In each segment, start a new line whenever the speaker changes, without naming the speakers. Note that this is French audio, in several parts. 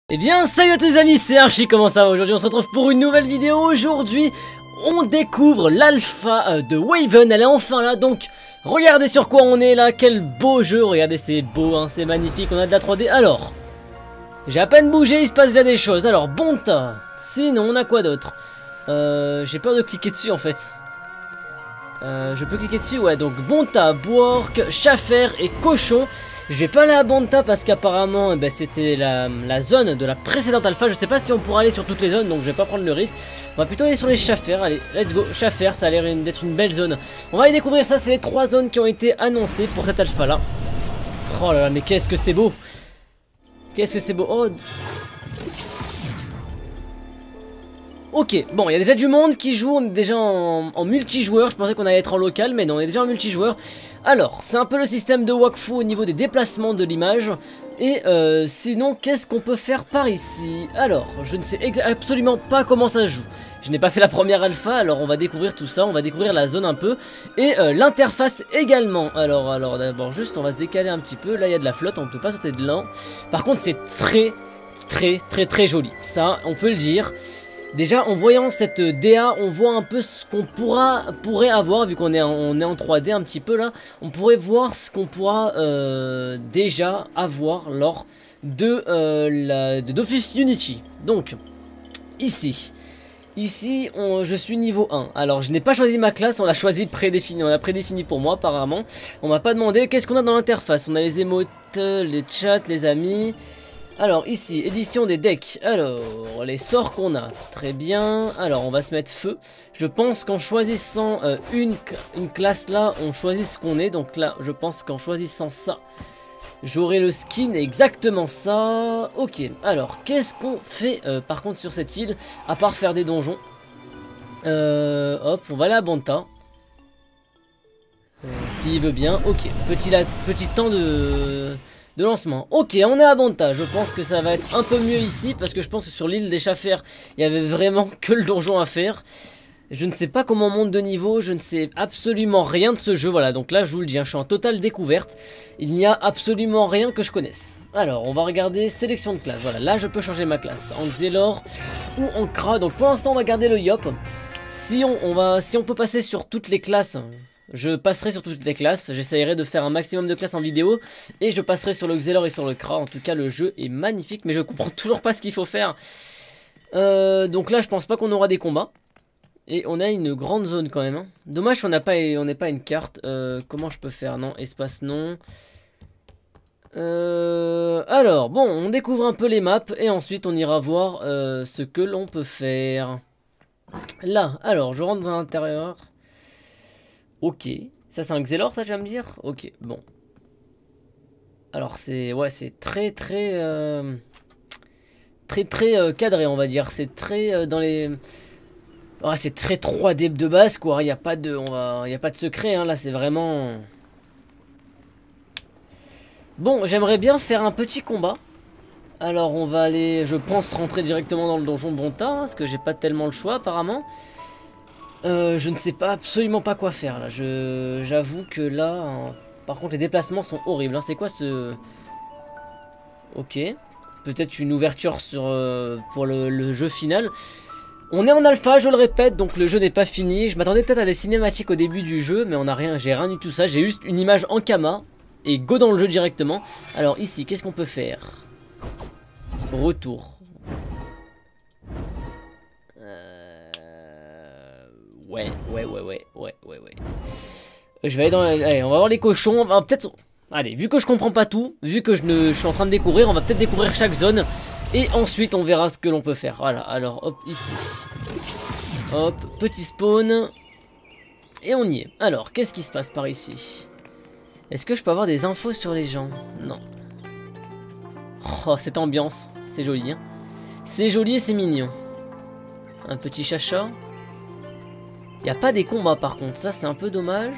Eh bien, salut à tous les amis, c'est Archie, comment ça va? Aujourd'hui on se retrouve pour une nouvelle vidéo. Aujourd'hui, on découvre l'alpha de Waven, elle est enfin là, donc regardez sur quoi on est là, quel beau jeu, regardez c'est beau, hein, c'est magnifique, on a de la 3D. Alors, j'ai à peine bougé, il se passe déjà des choses, alors bon tas, sinon on a quoi d'autre? J'ai peur de cliquer dessus en fait. Je peux cliquer dessus, ouais, donc Bonta, Bwork, Schaffer et Cochon. Je vais pas aller à Bonta parce qu'apparemment c'était la zone de la précédente alpha. Je sais pas si on pourra aller sur toutes les zones, donc je vais pas prendre le risque. On va plutôt aller sur les Schaffer. Allez, let's go, Schaffer, ça a l'air d'être une belle zone. On va aller découvrir ça, c'est les 3 zones qui ont été annoncées pour cette alpha là. Oh là là, mais qu'est-ce que c'est beau! Qu'est-ce que c'est beau! Oh! Ok, bon, il y a déjà du monde qui joue, on est déjà en multijoueur, je pensais qu'on allait être en local, mais non, on est déjà en multijoueur. Alors, c'est un peu le système de Wakfu au niveau des déplacements de l'image. Et sinon, qu'est-ce qu'on peut faire par ici? Alors, je ne sais absolument pas comment ça se joue. Je n'ai pas fait la première alpha, alors on va découvrir tout ça, on va découvrir la zone un peu. Et l'interface également. Alors d'abord, juste, on va se décaler un petit peu. Là, il y a de la flotte, on ne peut pas sauter de là. Par contre, c'est très joli. Ça, on peut le dire. Déjà en voyant cette DA, on voit un peu ce qu'on pourrait avoir, vu qu'on est en 3D un petit peu là. On pourrait voir ce qu'on pourra déjà avoir lors de d'Office Unity. Donc, ici je suis niveau 1. Alors je n'ai pas choisi ma classe, on l'a choisi prédéfini, on l'a prédéfini pour moi apparemment. On m'a pas demandé qu'est-ce qu'on a dans l'interface. On a les émotes, les chats, les amis. Alors ici, édition des decks. Alors, les sorts qu'on a. Très bien. Alors, on va se mettre feu. Je pense qu'en choisissant une classe là, on choisit ce qu'on est. Donc là, je pense qu'en choisissant ça, j'aurai le skin exactement ça. Ok, alors, qu'est-ce qu'on fait par contre sur cette île, à part faire des donjons? Hop, on va aller à Bonta. S'il veut bien. Ok, petit temps de lancement. Ok, on est à Bonta. Je pense que ça va être un peu mieux ici, parce que je pense que sur l'île des Schaffer, il y avait vraiment que le donjon à faire. Je ne sais pas comment on monte de niveau, je ne sais absolument rien de ce jeu. Voilà, donc là je vous le dis, hein, je suis en totale découverte. Il n'y a absolument rien que je connaisse. Alors, on va regarder sélection de classe. Voilà, là je peux changer ma classe en Xelor ou en Kra. Donc pour l'instant on va garder le Yop. Si on peut passer sur toutes les classes, je passerai sur toutes les classes, j'essayerai de faire un maximum de classes en vidéo. Et je passerai sur le Xelor et sur le Kra. En tout cas le jeu est magnifique, mais je comprends toujours pas ce qu'il faut faire. Donc là je pense pas qu'on aura des combats. Et on a une grande zone quand même, hein. Dommage qu'on n'ait pas une carte. Comment je peux faire? Non, espace non. Alors bon, on découvre un peu les maps. Et ensuite on ira voir ce que l'on peut faire. Là, alors je rentre dans l'intérieur. Ok, ça c'est un Xelor, ça tu vas me dire? Ok, bon. Alors c'est très cadré, on va dire. C'est très dans les... Ouais, c'est très 3D de base quoi. Il n'y a pas de secret, hein. Là c'est vraiment... Bon, j'aimerais bien faire un petit combat. Alors on va aller, je pense, rentrer directement dans le donjon Bonta, hein, parce que j'ai pas tellement le choix apparemment. Je ne sais pas absolument pas quoi faire là. J'avoue que là, hein, par contre les déplacements sont horribles, hein. C'est quoi ce... Ok, peut-être une ouverture pour le jeu final. On est en alpha, je le répète, donc le jeu n'est pas fini. Je m'attendais peut-être à des cinématiques au début du jeu, mais on a rien, j'ai rien du tout ça. J'ai juste une image en Kama et go dans le jeu directement. Alors ici, qu'est-ce qu'on peut faire? Retour. Ouais. Je vais aller dans... Allez, on va voir les cochons. Peut-être... Allez, vu que je comprends pas tout, vu que je suis en train de découvrir, on va peut-être découvrir chaque zone. Et ensuite, on verra ce que l'on peut faire. Voilà, alors, hop, ici. Hop, petit spawn. Et on y est. Alors, qu'est-ce qui se passe par ici? Est-ce que je peux avoir des infos sur les gens? Non. Oh, cette ambiance. C'est joli, hein. C'est joli et c'est mignon. Un petit chacha. Il n'y a pas des combats par contre, ça c'est un peu dommage.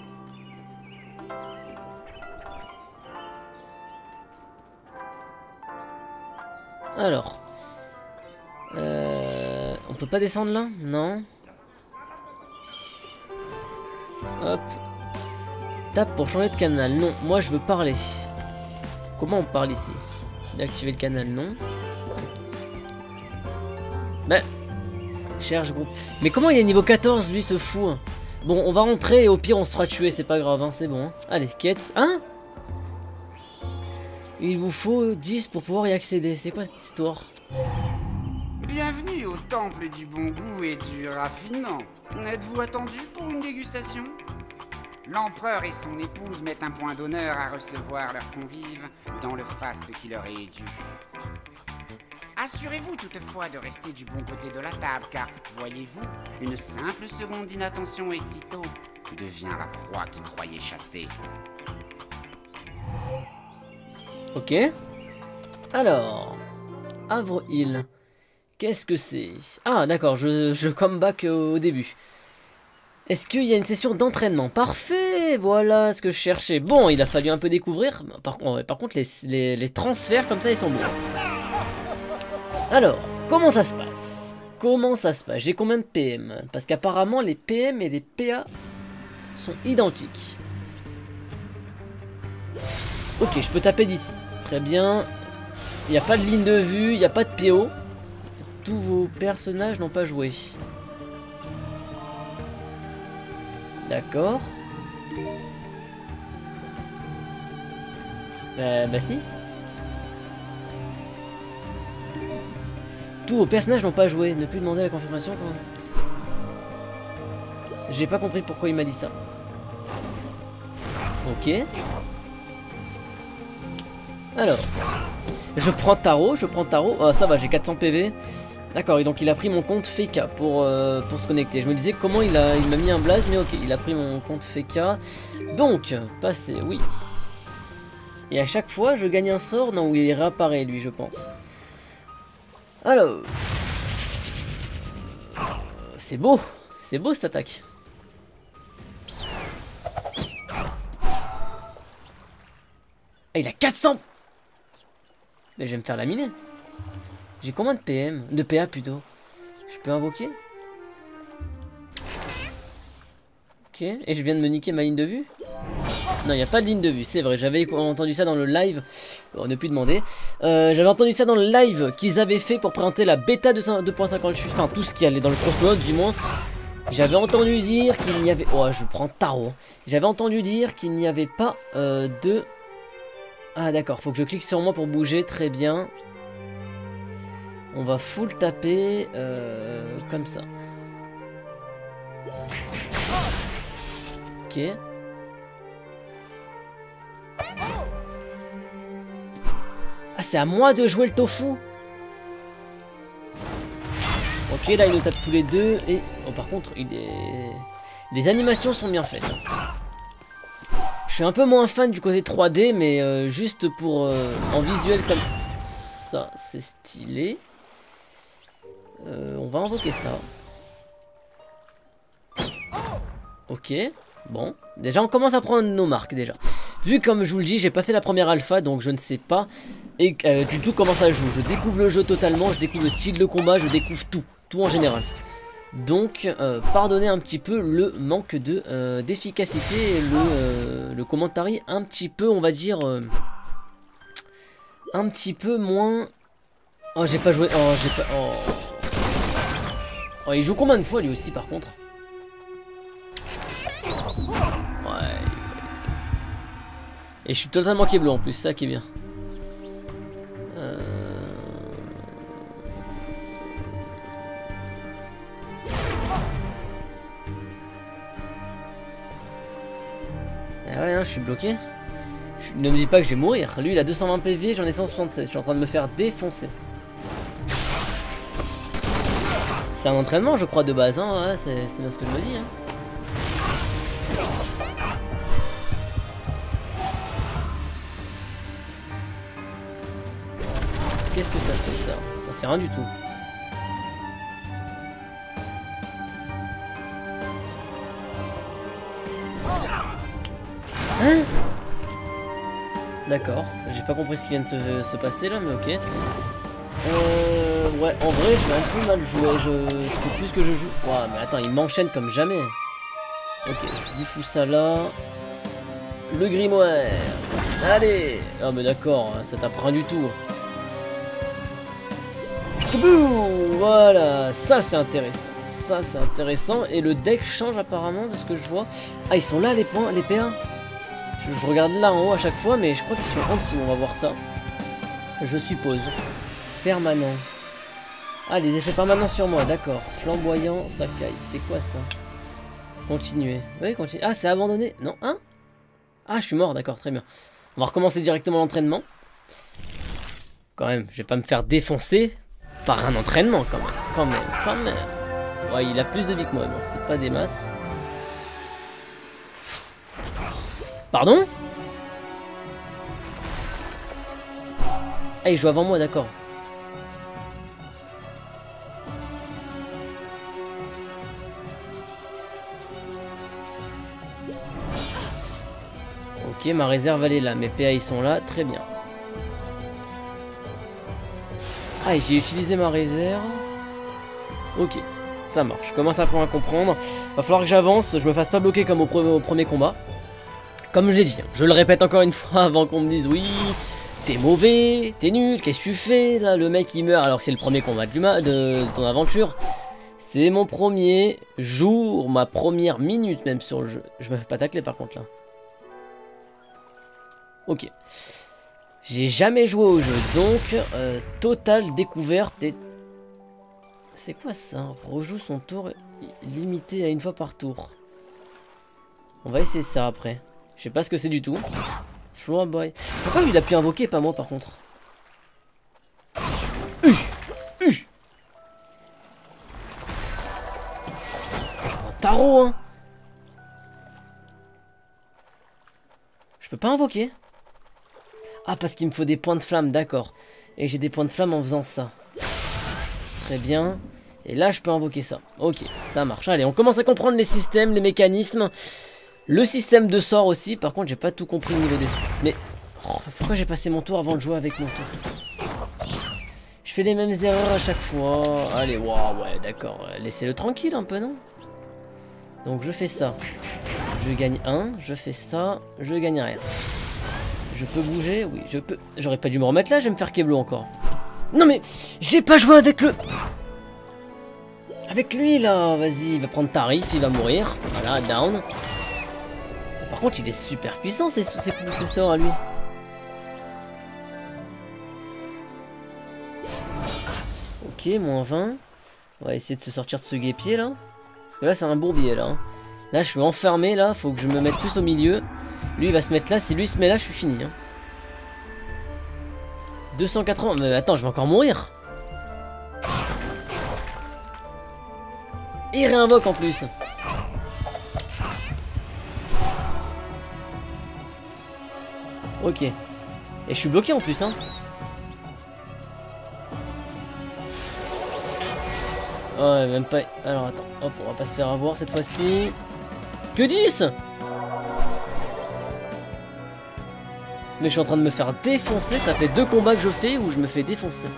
Alors. On peut pas descendre là? Non. Hop. Tape pour changer de canal. Non, moi je veux parler. Comment on parle ici? D'activer le canal, non. Bah, cherche groupe. Mais comment il est niveau 14 lui ce fou? Bon, on va rentrer et au pire on se fera tuer, c'est pas grave, hein, c'est bon. Hein. Allez, quête. Hein? Il vous faut 10 pour pouvoir y accéder. C'est quoi cette histoire?
Bienvenue au temple du bon goût et du raffinement. Êtes-vous attendu pour une dégustation? L'empereur et son épouse mettent un point d'honneur à recevoir leurs convives dans le faste qui leur est dû. Assurez-vous toutefois de rester du bon côté de la table, car, voyez-vous, une simple seconde d'inattention et sitôt devient la proie qui croyait chasser.
Ok. Alors, Havre Hill. Qu'est-ce que c'est? Ah d'accord, je come back au début. Est-ce qu'il y a une session d'entraînement? Parfait, voilà ce que je cherchais. Bon, il a fallu un peu découvrir. Par contre, les transferts comme ça, ils sont bons. Alors, comment ça se passe? Comment ça se passe? J'ai combien de PM? Parce qu'apparemment, les PM et les PA sont identiques. Ok, je peux taper d'ici. Très bien. Il n'y a pas de ligne de vue, il n'y a pas de PO. Tous vos personnages n'ont pas joué. D'accord. Bah si. Tous vos personnages n'ont pas joué. Ne plus demander la confirmation quand... J'ai pas compris pourquoi il m'a dit ça. Ok. Alors. Je prends Taro. Oh, ça va, j'ai 400 PV. D'accord, et donc il a pris mon compte Feka pour se connecter. Je me disais comment il m'a mis un blaze, mais ok, il a pris mon compte Feka. Donc, passer, oui. Et à chaque fois, je gagne un sort. Non, il réapparaît, lui, je pense. Alors. C'est beau cette attaque. Ah, il a 400. Mais je vais me faire laminer. J'ai combien de PM? De PA plutôt. Je peux invoquer? Ok, et je viens de me niquer ma ligne de vue? Non, il n'y a pas de ligne de vue, c'est vrai. J'avais entendu ça dans le live. On ne peut plus demander. J'avais entendu ça dans le live qu'ils avaient fait pour présenter la bêta 2.58. Enfin, tout ce qui allait dans le crossmode, du moins. J'avais entendu dire qu'il n'y avait... Oh, je prends Taro. J'avais entendu dire qu'il n'y avait pas de... Ah, d'accord. Faut que je clique sur moi pour bouger. Très bien. On va full taper comme ça. Ok. Ah, c'est à moi de jouer le tofu. Ok, là, il nous tape tous les deux. Et oh, par contre, les animations sont bien faites. Je suis un peu moins fan du côté 3D, mais juste pour en visuel comme ça, c'est stylé. On va invoquer ça. Ok, bon. Déjà, on commence à prendre nos marques, déjà. Vu comme je vous le dis, j'ai pas fait la première alpha, donc je ne sais pas et, du tout comment ça joue. Je découvre le jeu totalement, je découvre le style de combat, je découvre tout en général. Donc, pardonnez un petit peu le manque d'efficacité et le commentary un petit peu, on va dire, un petit peu moins... Oh, j'ai pas joué... Oh, j'ai pas... Oh, il joue combien de fois lui aussi par contre? Ouais. Et je suis totalement keblo en plus, ça qui est bien. Ah ouais, hein, je suis bloqué. Ne me dis pas que je vais mourir. Lui il a 220 PV, j'en ai 167. Je suis en train de me faire défoncer. C'est un entraînement je crois de base, hein. Ouais, c'est bien ce que je me dis, hein. Qu'est-ce que ça fait ça? Ça fait rien du tout. Hein? D'accord, j'ai pas compris ce qui vient de se passer là, mais ok. Ouais, en vrai, je vais un peu mal jouer. Je sais plus ce que je joue. Ouah, mais attends, il m'enchaîne comme jamais. Ok, je lui fous ça là. Le grimoire. Allez. Ah, mais d'accord, ça tape rien du tout. Voilà, ça c'est intéressant. Ça c'est intéressant. Et le deck change apparemment de ce que je vois. Ah, ils sont là les points, les PA. Je regarde là en haut à chaque fois, mais je crois qu'ils sont en dessous. On va voir ça. Je suppose. Permanent. Ah, les effets permanents sur moi, d'accord. Flamboyant, Sakai. C'est quoi ça? Continuer. Oui, continuer. Ah, c'est abandonné. Non, hein? Ah, je suis mort, d'accord, très bien. On va recommencer directement l'entraînement. Quand même, je vais pas me faire défoncer par un entraînement, quand même. Ouais, il a plus de vie que moi, bon, c'est pas des masses. Pardon? Ah, il joue avant moi, d'accord. Ok, ma réserve elle est là, mes PA ils sont là, très bien. Ah, et j'ai utilisé ma réserve. Ok, ça marche, je commence à comprendre. Va falloir que j'avance, je me fasse pas bloquer comme au premier combat. Comme je l'ai dit, je le répète encore une fois avant qu'on me dise oui, t'es mauvais, t'es nul, qu'est-ce que tu fais là? Le mec il meurt alors que c'est le premier combat de ton aventure. C'est mon premier jour, ma première minute même sur le jeu. Je me fais pas tacler par contre là. Ok. J'ai jamais joué au jeu, donc totale découverte et... C'est quoi ça? Rejoue son tour limité à une fois par tour. On va essayer ça après. Je sais pas ce que c'est du tout. Floor boy. Pourquoi lui il a pu invoquer, pas moi par contre? Je prends tarot, hein. Je peux pas invoquer. Ah, parce qu'il me faut des points de flamme, d'accord. Et j'ai des points de flamme en faisant ça. Très bien. Et là, je peux invoquer ça. Ok, ça marche. Allez, on commence à comprendre les systèmes, les mécanismes. Le système de sort aussi. Par contre, j'ai pas tout compris au niveau des... Mais oh, pourquoi j'ai passé mon tour avant de jouer avec mon tour? Je fais les mêmes erreurs à chaque fois. Allez, waouh, ouais, d'accord. Laissez-le tranquille un peu, non? Donc, je fais ça. Je gagne 1. Je fais ça. Je gagne rien. Je peux bouger? Oui, je peux. J'aurais pas dû me remettre là, je vais me faire Keblo encore. Non mais, j'ai pas joué avec le... Avec lui là, vas-y, il va prendre tarif, il va mourir. Voilà, down. Par contre, il est super puissant, ces sorts à lui. Ok, moins 20. On va essayer de se sortir de ce guépier là. Parce que là, c'est un bourbier là. Hein. Là, je suis enfermé là, faut que je me mette plus au milieu. Lui, il va se mettre là. Si lui se met là, je suis fini. Hein. 280. Mais attends, je vais encore mourir. Et il réinvoque en plus. Ok. Et je suis bloqué en plus, hein. Ouais, même pas... Alors, attends. Hop, on va pas se faire avoir cette fois-ci. Que 10! Mais je suis en train de me faire défoncer. Ça fait 2 combats que je fais où je me fais défoncer.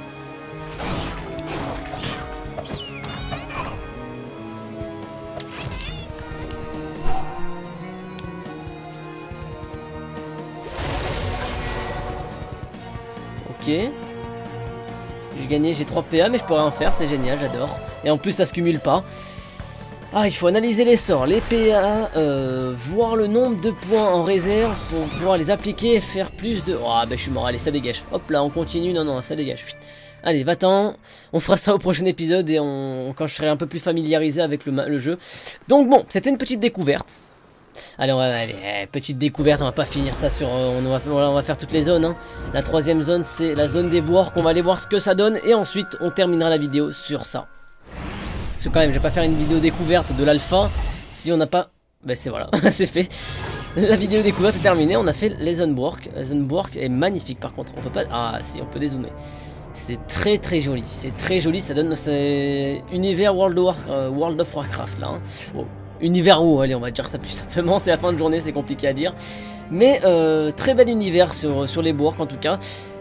Ok. J'ai gagné, j'ai 3 PA mais je pourrais en faire, c'est génial, j'adore. Et en plus ça se cumule pas. Ah, il faut analyser les sorts, les PA, voir le nombre de points en réserve pour pouvoir les appliquer et faire plus de... Oh, bah je suis mort, allez, ça dégage. Hop là, on continue, non, ça dégage. Allez, va-t'en, on fera ça au prochain épisode et quand je serai un peu plus familiarisé avec le jeu. Donc bon, c'était une petite découverte. Allez, petite découverte, on va pas finir ça sur... on va faire toutes les zones. Hein. La 3e zone, c'est la zone des boires, qu'on va aller voir ce que ça donne. Et ensuite, on terminera la vidéo sur ça. Parce que quand même, je vais pas faire une vidéo découverte de l'alpha si on n'a pas... Ben c'est voilà, c'est fait. La vidéo découverte est terminée, on a fait les Zunbjörk. La Zunbjörk est magnifique par contre, on peut pas... Ah si, on peut dézoomer. C'est très joli, c'est très joli, ça donne... C'est univers World of Warcraft là. Hein. Oh. Univers où, allez on va dire ça plus simplement, c'est la fin de journée, c'est compliqué à dire. Mais très bel univers sur les Björk en tout cas.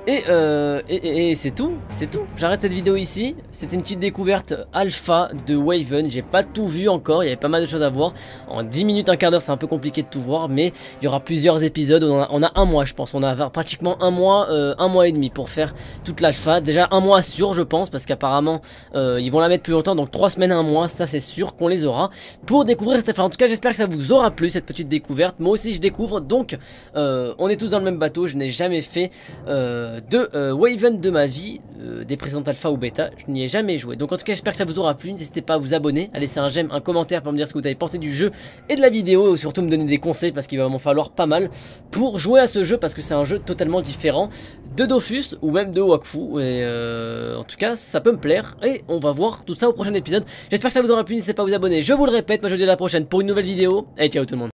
Et c'est tout, j'arrête cette vidéo ici. C'était une petite découverte alpha de Waven, j'ai pas tout vu encore, il y avait pas mal de choses à voir. En 10 minutes, un quart d'heure c'est un peu compliqué de tout voir, mais il y aura plusieurs épisodes, on a un mois je pense, on a pratiquement un mois et demi pour faire toute l'alpha. Déjà un mois sûr je pense, parce qu'apparemment ils vont la mettre plus longtemps, donc 3 semaines, un mois, ça c'est sûr qu'on les aura pour découvrir cette alpha. En tout cas j'espère que ça vous aura plu cette petite découverte, moi aussi je découvre, donc on est tous dans le même bateau, je n'ai jamais fait de Waven de ma vie, des précédentes alpha ou bêta, je n'y ai jamais joué. Donc en tout cas j'espère que ça vous aura plu, n'hésitez pas à vous abonner, à laisser un j'aime, un commentaire pour me dire ce que vous avez pensé du jeu et de la vidéo, et surtout me donner des conseils parce qu'il va m'en falloir pas mal pour jouer à ce jeu, parce que c'est un jeu totalement différent de Dofus ou même de Wakfu, et en tout cas ça peut me plaire, et on va voir tout ça au prochain épisode. J'espère que ça vous aura plu, n'hésitez pas à vous abonner, je vous le répète, moi je vous dis à la prochaine pour une nouvelle vidéo, et ciao tout le monde.